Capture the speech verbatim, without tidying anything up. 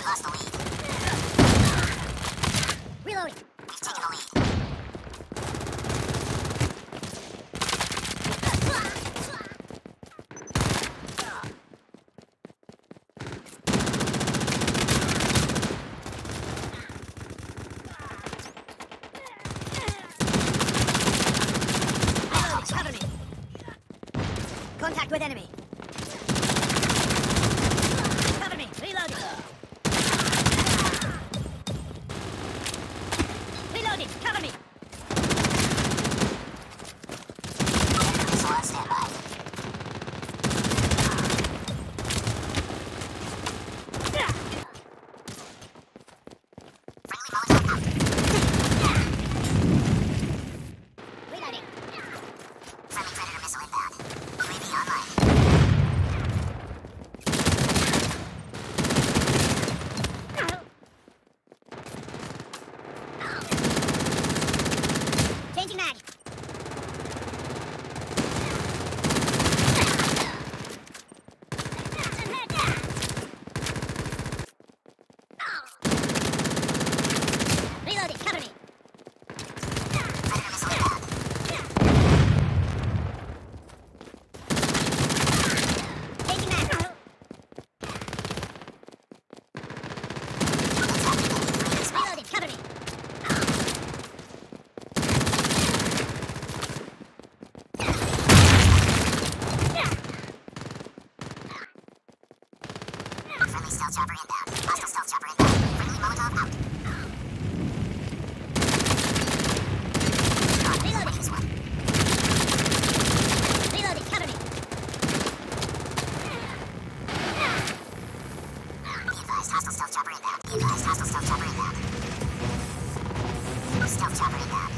lost the lead. Reloading. We've taken the lead. Cover me. Contact with enemy. Cover me. Reloading. Reloading. Cover me. Missile on standby. Friendly Molotov out. Reloading. Friendly Predator missile inbound. U A V online. Changing mag. Reloading. Cover me. Predator missile inbound. Changing mag. Reloading. Cover me. Friendly stealth chopper inbound. Hostile stealth chopper inbound. Friendly Molotov out. Reloading. This one. Reloading. Cover me. Be advised, hostile stealth chopper inbound. Be advised, hostile stealth chopper inbound. Stealth chopper inbound.